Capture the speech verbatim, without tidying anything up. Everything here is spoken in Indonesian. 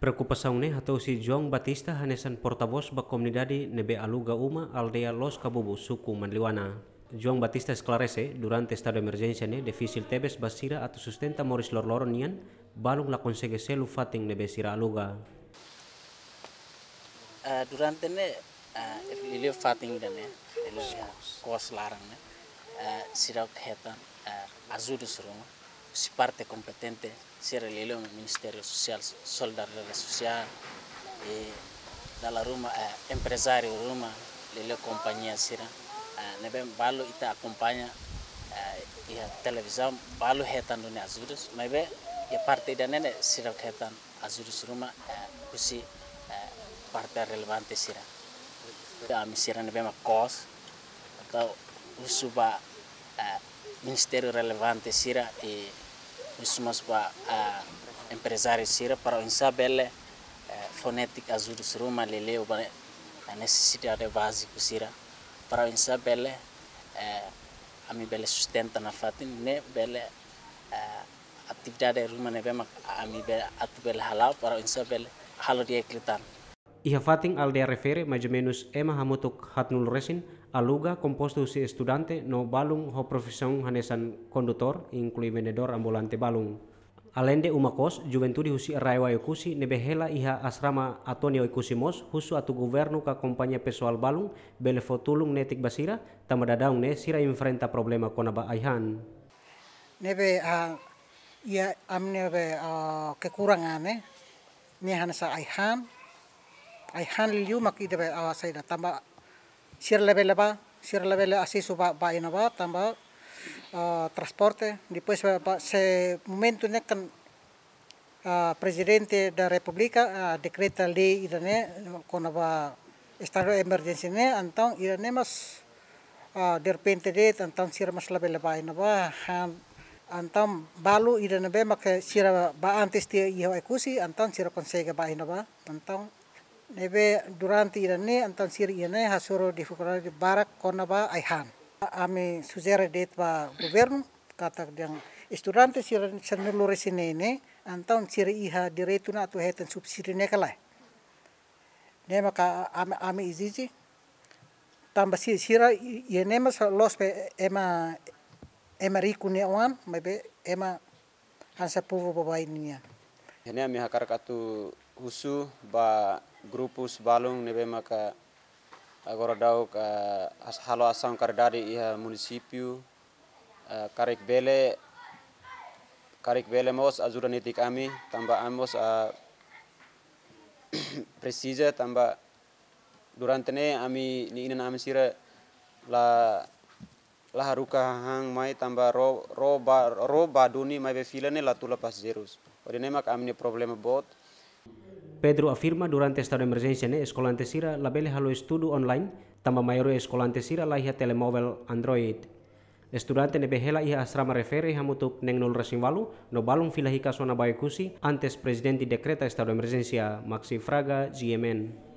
Preocupação né atau si João Batista hanesan porta-voz ba comunidade nebe aluga uma aldea Los Cabubu, suku Manliwana. João Batista esclarece durante estado de emergência né difícil tebes basira atau sustenta moris lor-loron nian balung la consegue selu fating nebe sira aluga. Uh, durante ne uh, ilio fating dane ilio kos larang ne uh, sira ketan uh, ajuda suruma si parte competente sira ilio Ministério Social Solidariedade Social e dalla Roma uh, empresário Roma ilio companhia sira uh, nebe balu ita acompanha uh, e a televisão balu hetan done ajudas mas be e parte dane ne sira ketan ajuda suruma uh, kusi parte relevante sira. Kami sira nebe kos atau usuba uh, ministério relevante sira e usumas ba uh, empresário sira para insabele uh, fonética ajuda suruma leleu ba a necessidade básica sira para insabele uh, ami bele sustenta na fatin ne bele uh, atividade ruma nebe ami bele atbele halal para insabele halo dia klitan. Iha fating aldea refere mais ou menos ema hamutuk hatnul resin aluga composto si estudante no balung ho profissão hanesan condutor inclui vendedor ambulante balung. Além de uma kos, juventude husi raiwa ikusi nebehela iha asrama Antonio ikusi mos husu atu governo ka companhia pessoal balung bele fotulung netik basira tamadadaung ne sira enfrenta problema konaba aihan. Nebe uh, ia amne be uh, kekurangan ne ni hanasa aihan aihan liu maki debe awasai da tamba sir level ba sir level asisu ba ba ina ba tamba uh, transporte depois ba se momento ne kan uh, presidente da república uh, decreta lei idane kona ba estado de emergência ne então idane mas uh, de repente de então sir mas level ba ina ba han então balu idane be mak sir ba antes dia ia ikusi então sir consegue ba ina ba então nebe durante irane antan sir irane hasuro dificuldade barak konaba aihan. Ami sugere det ba governo kata yang estudante sir sanulu resine ne antan sir iha direito na tu heten subsidi ne kala. Ne maka ami ami iziji tamba sir sira irane mas los pe ema ema riku ne wan mebe ema hansa povo babai niya. Ini ami hakar katu husu ba grupus balung nebe maka agora dau ka as halo asam kardari iha município uh, karik bele karik bele mos azura niti kami tamba amos uh, precisa tamba durante ne ami ni ina ami sira la la haruka hang mai tamba ro ro ba ro baduni mai be filane la tula pas zerus odine mak ami problema bot. Pedro afirma durante estado de emergência ne escolante sira labele halo estudo online tamba maior escolante sira la iha telemóvel Android. Estudante ne behela iha asrama refere hamutuk neng nol resimwalu no balung filahika sona baikusi antes presidente decreta estado de emergência Maxi Fraga G M N.